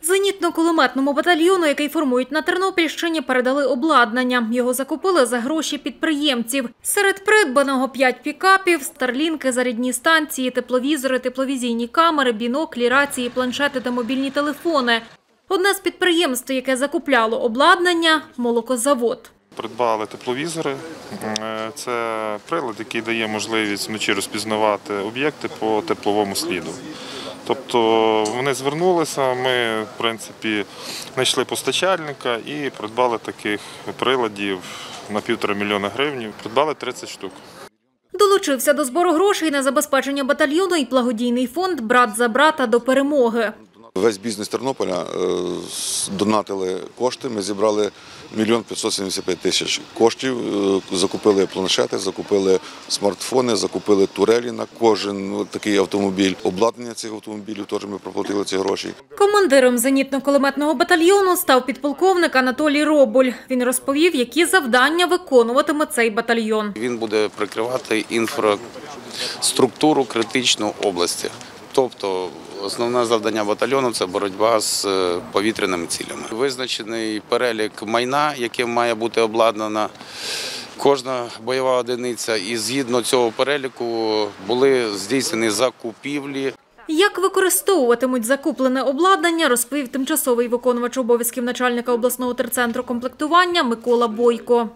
Зенітно-кулеметному батальйону, який формують на Тернопільщині, передали обладнання. Його закупили за гроші підприємців. Серед придбаного 5 пікапів, старлінки, зарядні станції, тепловізори, тепловізійні камери, біноклі, рації, планшети та мобільні телефони. Одне з підприємств, яке закупляло обладнання – молокозавод. Придбали тепловізори. Це прилад, який дає можливість вночі розпізнавати об'єкти по тепловому сліду. Тобто вони звернулися, ми, в принципі, знайшли постачальника і придбали таких приладів на 1,5 мільйона гривень. Придбали 30 штук. Долучився до збору грошей на забезпечення батальйону і благодійний фонд «Брат за брата до перемоги». Весь бізнес Тернополя донатили кошти, ми зібрали 1 мільйон 575 тисяч коштів, закупили планшети, закупили смартфони, закупили турелі на кожен такий автомобіль. Обладнання цих автомобілів теж ми проплатили ці гроші. Командиром зенітно-кулеметного батальйону став підполковник Анатолій Роболь. Він розповів, які завдання виконуватиме цей батальйон. Він буде прикривати інфраструктуру критичної області. Тобто основне завдання батальйону – це боротьба з повітряними цілями. Визначений перелік майна, яким має бути обладнана кожна бойова одиниця. І згідно цього переліку були здійснені закупівлі. Як використовуватимуть закуплене обладнання, розповів тимчасовий виконувач обов'язків начальника обласного терцентру комплектування Микола Бойко.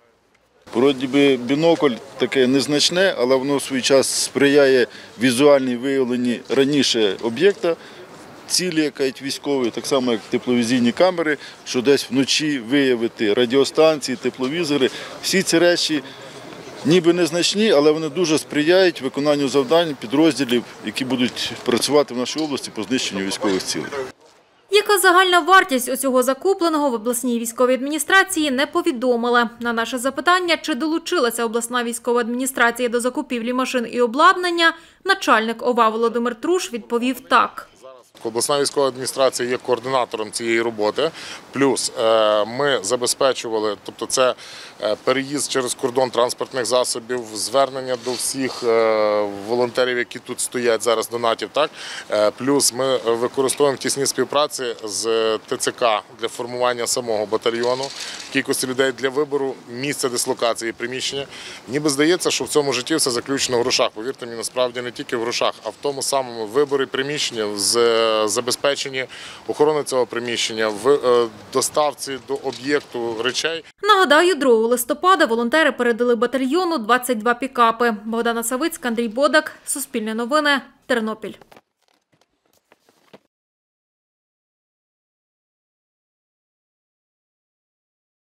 Вроді би бінокль таке незначне, але воно в свій час сприяє візуальній виявленні раніше об'єкта, цілі, яка є військові, так само як тепловізійні камери, що десь вночі виявити радіостанції, тепловізори. Всі ці речі ніби незначні, але вони дуже сприяють виконанню завдань підрозділів, які будуть працювати в нашій області по знищенню військових цілей. Яка загальна вартість усього закупленого в обласній військовій адміністрації, не повідомили. На наше запитання, чи долучилася обласна військова адміністрація до закупівлі машин і обладнання, начальник ОВА Володимир Труш відповів так. Обласна військова адміністрація є координатором цієї роботи, плюс ми забезпечували, тобто це переїзд через кордон транспортних засобів, звернення до всіх волонтерів, які тут стоять зараз, донатів, так? Плюс ми використовуємо в тісній співпраці з ТЦК для формування самого батальйону, кількості людей для вибору місця дислокації приміщення. Ніби здається, що в цьому житті все заключено в грошах. Повірте мені, насправді не тільки в грошах, а в тому самому виборі приміщення, забезпеченні охорони цього приміщення, в доставці до об'єкту речей. Нагадаю, 2 листопада волонтери передали батальйону 22 пікапи. Богдана Савицька, Андрій Бодак, Суспільне новини, Тернопіль.